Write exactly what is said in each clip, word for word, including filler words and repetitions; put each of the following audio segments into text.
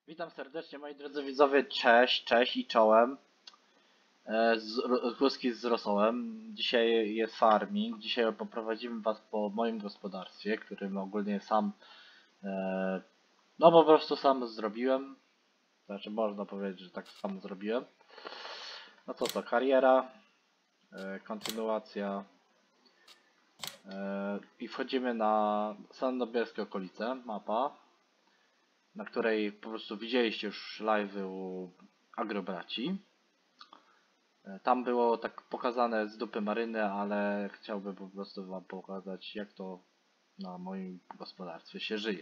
Witam serdecznie moi drodzy widzowie, cześć, cześć i czołem. E, z, Kluski z rosołem. Dzisiaj jest farming, dzisiaj poprowadzimy was po moim gospodarstwie, którym ogólnie sam, e, no po prostu sam zrobiłem. Znaczy można powiedzieć, że tak sam zrobiłem. No co to, kariera, e, kontynuacja e, i wchodzimy na Sandomierskie okolice, mapa, na której po prostu widzieliście już live'y u Agrobraci. Tam było tak pokazane z dupy maryny, ale chciałbym po prostu wam pokazać, jak to na moim gospodarstwie się żyje.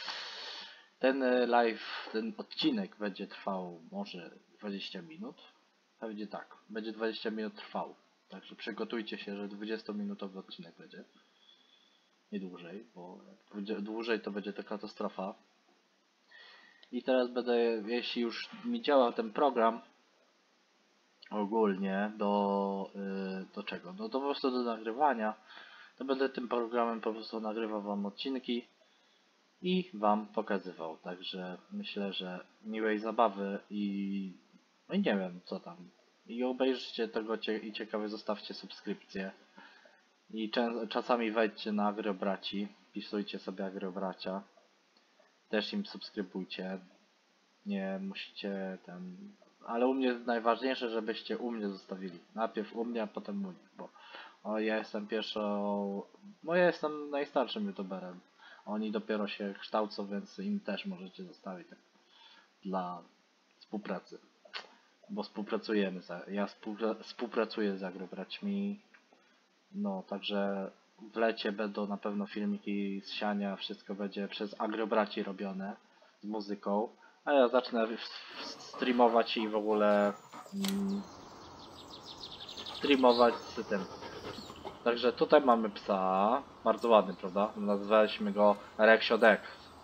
Ten live, ten odcinek będzie trwał może dwadzieścia minut. To będzie tak, będzie dwadzieścia minut trwał. Także przygotujcie się, że dwudziestominutowy odcinek będzie. Nie dłużej, bo jak dłużej to będzie to katastrofa. I teraz będę, jeśli już mi działa ten program ogólnie do, yy, do czego? No to po prostu do nagrywania, to będę tym programem po prostu nagrywał wam odcinki i wam pokazywał. Także myślę, że miłej zabawy i no i nie wiem co tam. I obejrzyjcie tego cie i ciekawe, zostawcie subskrypcję. I czasami wejdźcie na Agrobraci, wpisujcie sobie Agrobracia. Też im subskrybujcie. Nie musicie ten. Ale u mnie jest najważniejsze, żebyście u mnie zostawili. Najpierw u mnie, a potem u nich, bo o, ja jestem pierwszą. No ja jestem najstarszym youtuberem. Oni dopiero się kształcą, więc im też możecie zostawić tak, dla współpracy. Bo współpracujemy. Za, ja współpra, współpracuję z Agrobraćmi. No, także w lecie będą na pewno filmiki z siania, wszystko będzie przez Agrobraci robione z muzyką. A ja zacznę streamować i w ogóle mm, streamować z tym. Także tutaj mamy psa, bardzo ładny, prawda? Nazwaliśmy go Reksiodek.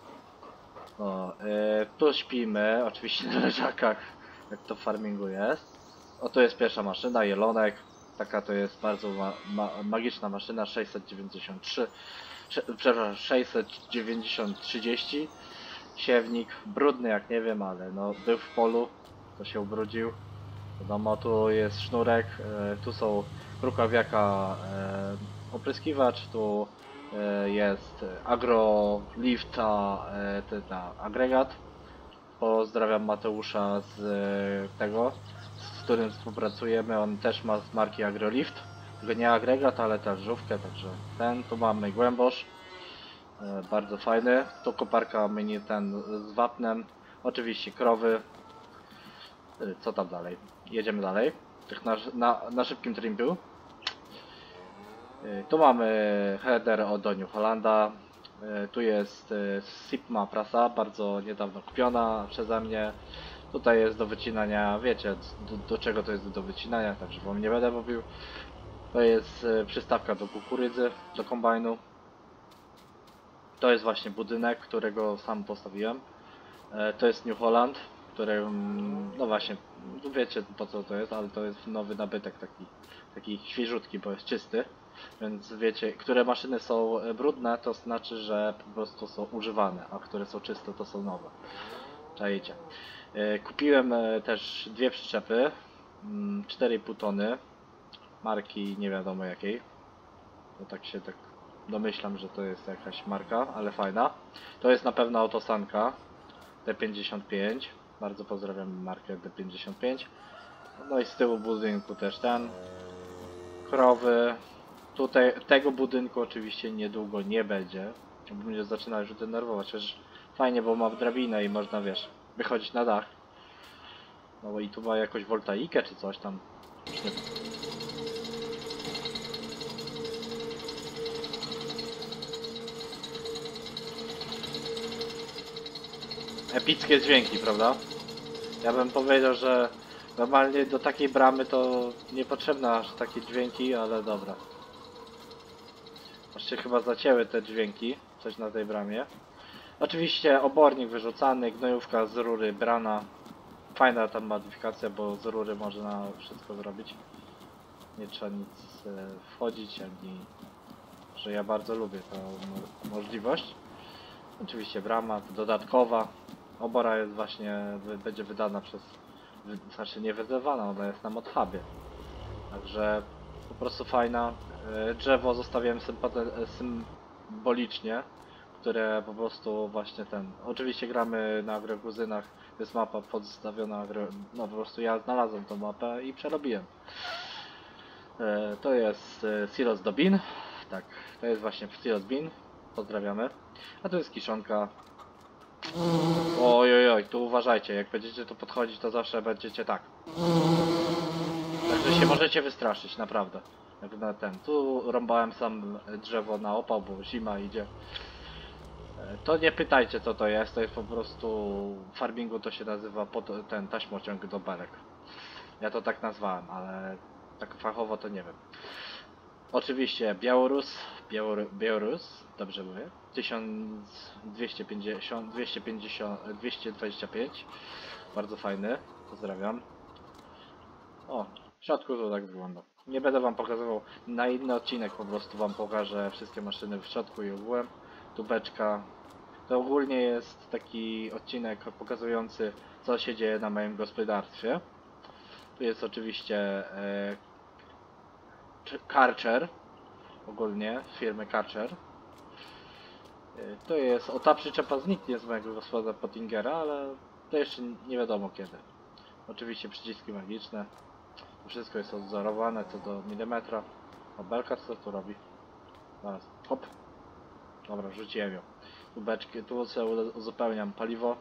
No, yy, tu śpimy, oczywiście na leżakach, jak to w farmingu jest. O, to jest pierwsza maszyna, jelonek. Taka to jest bardzo ma ma magiczna maszyna, sześćset dziewięćdziesiąt trzy, przepraszam, sześćset dziewięćdziesiąt trzydzieści. Siewnik, brudny jak nie wiem, ale no był w polu, to się ubrudził. Wiadomo, tu jest sznurek, e, tu są rukawiaka e, opryskiwacz, tu e, jest agrolifta, e, ten agregat. Pozdrawiam Mateusza z e, tego, z którym współpracujemy, on też ma z marki Agrolift, tylko nie agregat, ale też żówkę, także ten, tu mamy głębosz. E, bardzo fajny. To koparka mini ten z wapnem. Oczywiście krowy. E, co tam dalej? Jedziemy dalej. Tak na, na, na szybkim trimpu. E, tu mamy header od New Hollanda. E, tu jest e, Sipma prasa, bardzo niedawno kupiona przeze mnie. Tutaj jest do wycinania, wiecie do, do czego to jest do wycinania, także wam nie będę mówił. To jest e, przystawka do kukurydzy, do kombajnu. To jest właśnie budynek, którego sam postawiłem. E, to jest New Holland, który, no właśnie, wiecie po co to jest, ale to jest nowy nabytek, taki, taki świeżutki, bo jest czysty. Więc wiecie, które maszyny są brudne, to znaczy, że po prostu są używane, a które są czyste, to są nowe. Czajcie. E, kupiłem też dwie przyczepy, cztery i pół tony, marki nie wiadomo jakiej. To tak się tak domyślam, że to jest jakaś marka, ale fajna. To jest na pewno autosanka D pięćdziesiąt pięć. Bardzo pozdrawiam markę D pięćdziesiąt pięć. No i z tyłu budynku też ten. Krowy. Tutaj tego budynku oczywiście niedługo nie będzie. Bo mnie zaczyna już denerwować. Chociaż fajnie, bo ma drabinę i można, wiesz, wychodzić na dach. No i tu ma jakąś woltaikę czy coś tam. Już nie... Epickie dźwięki, prawda? Ja bym powiedział, że normalnie do takiej bramy to niepotrzebne aż takie dźwięki, ale dobra. Aż się chyba zacięły te dźwięki, coś na tej bramie. Oczywiście obornik wyrzucany, gnojówka z rury brana. Fajna ta modyfikacja, bo z rury można wszystko zrobić. Nie trzeba nic e, wchodzić, ani... że ja bardzo lubię tę mo możliwość. Oczywiście brama dodatkowa. obora jest właśnie, wy- będzie wydana przez, wy, znaczy nie wydawana, ona jest na Modhubie. Także po prostu fajna. E, Drzewo zostawiłem sympate- symbolicznie, które po prostu właśnie ten. Oczywiście gramy na agrokuzynach, jest mapa podstawiona, agro, no po prostu ja znalazłem tą mapę i przerobiłem. E, To jest e, Silos do Bin. Tak, to jest właśnie Silos Bin. Pozdrawiamy. A tu jest kiszonka. Oj, oj, oj, tu uważajcie, jak będziecie tu podchodzić, to zawsze będziecie tak. Także się możecie wystraszyć, naprawdę. Jak na ten. Tu rąbałem sam drzewo na opał, bo zima idzie. E, To nie pytajcie co to jest, to jest po prostu w farmingu to się nazywa pod, ten taśmociąg do belek. Ja to tak nazwałem, ale tak fachowo to nie wiem. Oczywiście Białorus, Białor, Białorus, dobrze mówię, tysiąc dwieście pięćdziesiąt, dwieście pięćdziesiąt, dwieście dwadzieścia pięć, bardzo fajny, pozdrawiam. O, w środku to tak wygląda. Nie będę wam pokazywał, na inny odcinek po prostu wam pokażę wszystkie maszyny w środku i ogółem. Tu beczka. To ogólnie jest taki odcinek pokazujący co się dzieje na moim gospodarstwie. Tu jest oczywiście e, Karcher, ogólnie firmy Karcher. E, To jest, o ta przyczepa zniknie z mojego gospodarstwa Pottingera, ale to jeszcze nie wiadomo kiedy. Oczywiście przyciski magiczne. To wszystko jest odzorowane co do milimetra. O, belka co tu robi? Zaraz, hop. Dobra, rzuciłem ją. Tu beczki, tu sobie uzupełniam paliwo.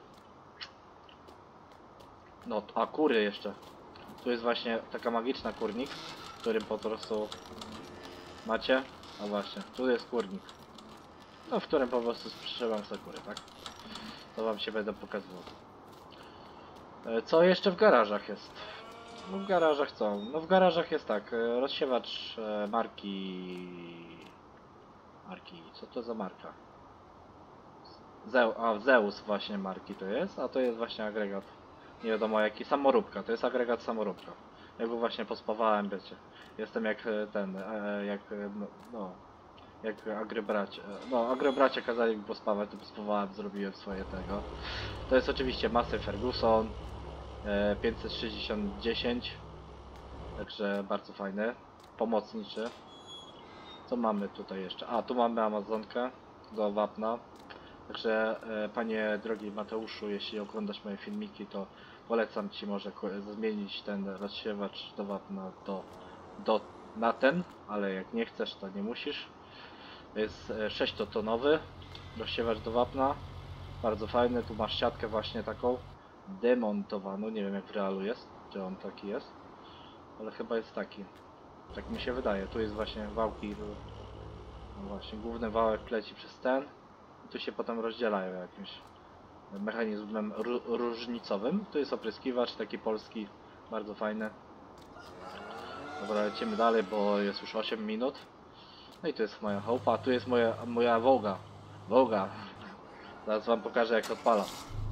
No, a kury jeszcze. Tu jest właśnie taka magiczna kurnik, w którym po prostu macie. A właśnie, tu jest kurnik. No, w którym po prostu sprzedam sobie kury, tak? To wam się będę pokazywał. E, Co jeszcze w garażach jest? No w garażach co? No w garażach jest tak, e, rozsiewacz e, marki... Marki, co to za marka? Zeu, a Zeus właśnie marki to jest, a to jest właśnie agregat. Nie wiadomo jaki, samoróbka, to jest agregat samoróbka. Ja go właśnie pospawałem, wiecie. Jestem jak e, ten, e, jak e, no, no jak agrybracie. No agrybracie kazali mi pospawać, to pospawałem, zrobiłem swoje tego. To jest oczywiście Massey Ferguson e, pięćset sześćdziesiąt dziesięć. Także bardzo fajny, pomocniczy. Co mamy tutaj jeszcze? A, tu mamy Amazonkę do wapna. Także e, panie drogi Mateuszu, jeśli oglądasz moje filmiki, to polecam ci może ko- zmienić ten rozsiewacz do wapna do, do, na ten, ale jak nie chcesz, to nie musisz. To jest e, sześciotonowy rozsiewacz do wapna. Bardzo fajny, tu masz siatkę właśnie taką demontowaną, nie wiem jak w realu jest, czy on taki jest, ale chyba jest taki. Tak mi się wydaje. Tu jest właśnie wałki. No właśnie, główny wałek leci przez ten. I tu się potem rozdzielają jakimś mechanizmem ró różnicowym. Tu jest opryskiwacz taki polski, bardzo fajny. Dobra, lecimy dalej, bo jest już osiem minut. No i tu jest moja chałupa, a tu jest moja, moja wołga. Wołga. Zaraz wam pokażę jak odpala.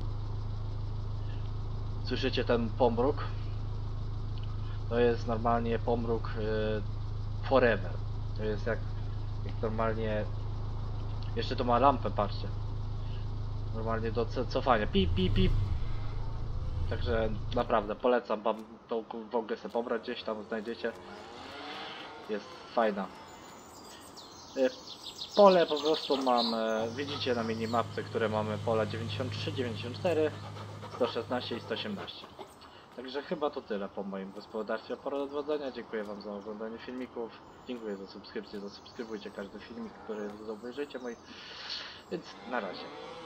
Słyszycie ten pomruk? To jest normalnie pomruk yy, forever. To jest jak, jak normalnie. Jeszcze to ma lampę, patrzcie. Normalnie do co- cofania. Pip, pip, pip. Także naprawdę polecam wam tą wogę sobie pobrać, gdzieś tam znajdziecie. Jest fajna. Y, Pole po prostu mam, e, widzicie na minimapce, które mamy pola dziewięćdziesiąt trzy, dziewięćdziesiąt cztery, sto szesnaście i sto osiemnaście. Także chyba to tyle po moim gospodarstwie pora odwodzenia. Dziękuję wam za oglądanie filmików. Dziękuję za subskrypcję, zasubskrybujcie każdy filmik, który obejrzycie mój. Więc na razie.